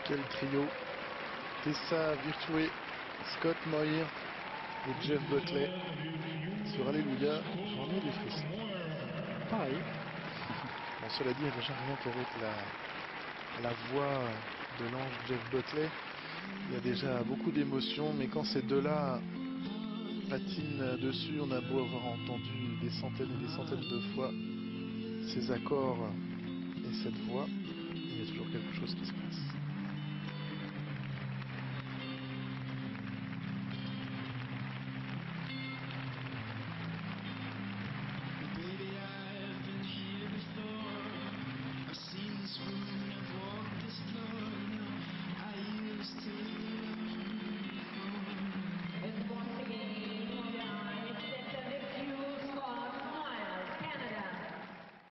Quel trio. Tessa Virtue, Scott Moir et Jeff Buckley. Sur Alléluia, j'en ai des frissons. Pareil. Bon, cela dit, déjà rien qu'avec la voix de l'ange Jeff Buckley, il y a déjà beaucoup d'émotions, mais quand ces deux-là patinent dessus, on a beau avoir entendu des centaines et des centaines de fois ces accords et cette voix, il y a toujours quelque chose qui se passe.